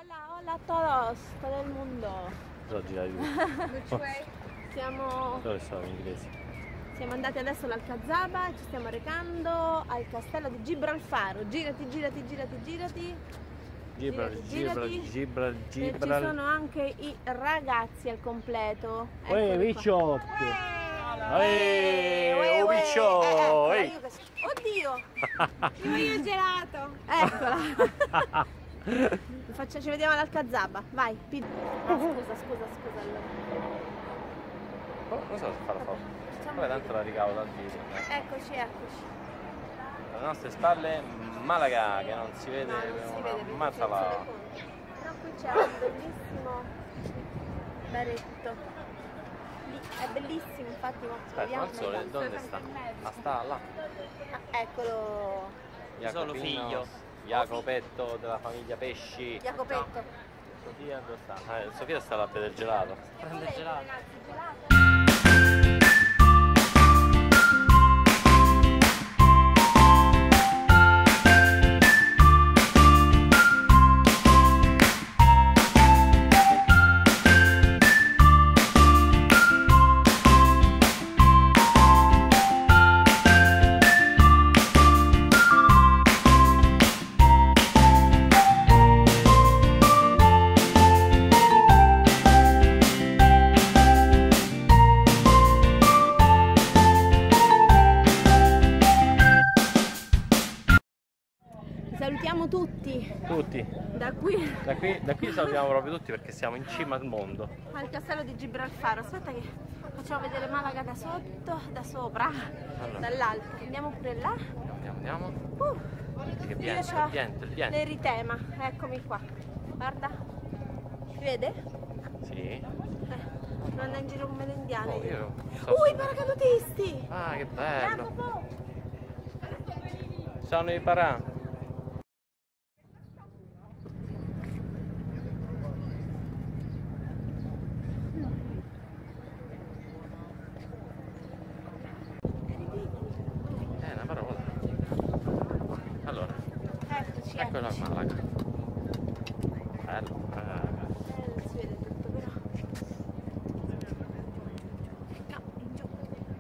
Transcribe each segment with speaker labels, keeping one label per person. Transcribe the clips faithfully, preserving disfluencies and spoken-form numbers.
Speaker 1: Hola, hola a todos, todo il mondo.
Speaker 2: Cosa girare tu?
Speaker 1: Siamo,
Speaker 2: Dove sono in inglese?
Speaker 1: siamo andati adesso all'Alcazaba e ci stiamo recando al castello di Gibralfaro. Girati, girati, girati, girati.
Speaker 2: Gibral,
Speaker 1: Girati,
Speaker 2: Gibral,
Speaker 1: girati.
Speaker 2: Gibral,
Speaker 1: E ci
Speaker 2: Gibral.
Speaker 1: sono anche i ragazzi al completo.
Speaker 2: Uè,
Speaker 1: Eccoli qua.
Speaker 2: picciotto!
Speaker 1: Uè, uè,
Speaker 2: Ehi, oh
Speaker 1: uè.
Speaker 2: picciotto!
Speaker 1: Eh, eccola,
Speaker 2: Ehi.
Speaker 1: io che so- Oddio! Ti voglio il gelato! Eccola! Faccia, ci vediamo all'Alcazaba, vai! Pi- ah, scusa, scusa, scusa allora.
Speaker 2: Oh, non so se fa la foto.
Speaker 1: Facciamo
Speaker 2: Poi tanto
Speaker 1: vedere.
Speaker 2: la ricavo dal viso.
Speaker 1: Eccoci, eccoci.
Speaker 2: Alle nostre spalle Malaga, che non si vede
Speaker 1: No, non si
Speaker 2: una
Speaker 1: vede perché
Speaker 2: mazza
Speaker 1: c'è il
Speaker 2: là.
Speaker 1: sole contro. Però qui c'è un bellissimo baretto. Lì è bellissimo, infatti. mo-
Speaker 2: Aspetta,
Speaker 1: vediamo
Speaker 2: ma il sole
Speaker 1: meglio.
Speaker 2: dove sta? Ah, sta là.
Speaker 1: Ah, eccolo,
Speaker 2: Solo figlio. Jacopetto della famiglia Pesci.
Speaker 1: Jacopetto.
Speaker 2: Sofia dove sta? Eh, Sofia sta là a vedere il gelato. Prende il gelato.
Speaker 1: Ragazzi, gelato. Salutiamo tutti
Speaker 2: Tutti.
Speaker 1: da qui
Speaker 2: Da qui, da qui salutiamo proprio tutti perché siamo in cima al mondo.
Speaker 1: al castello di Gibralfaro. Aspetta che facciamo vedere Malaga da sotto, da sopra,
Speaker 2: Allora.
Speaker 1: dall'alto. Andiamo pure là.
Speaker 2: Andiamo, andiamo.
Speaker 1: Uh,
Speaker 2: Che
Speaker 1: io
Speaker 2: viene,
Speaker 1: c'ho
Speaker 2: il viento, il viento.
Speaker 1: l'eritema, eccomi qua. Guarda, si vede?
Speaker 2: Sì.
Speaker 1: Eh, non andare in giro come le indiane.
Speaker 2: Oh, io so-
Speaker 1: Uh, i paracadutisti!
Speaker 2: Ah, che
Speaker 1: Bravo,
Speaker 2: bello.
Speaker 1: po'.
Speaker 2: Sono i parà. Eh, una parola. Allora,
Speaker 1: Eccoci,
Speaker 2: eccola
Speaker 1: eccoci.
Speaker 2: Malaga. Bello. Eh,
Speaker 1: Eh, non si vede tutto però. No, in giù.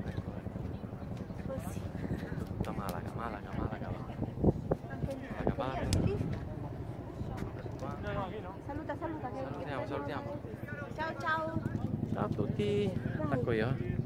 Speaker 1: Così.
Speaker 2: tutta Malaga, Malaga, Malaga.
Speaker 1: Anche lì,
Speaker 2: Malaga,
Speaker 1: anche lì, anche lì.
Speaker 2: Qua.
Speaker 1: Saluta, saluta. Che
Speaker 2: Salutiamo, salutiamo.
Speaker 1: Ciao, ciao.
Speaker 2: Ciao a tutti. Attacco io. eh.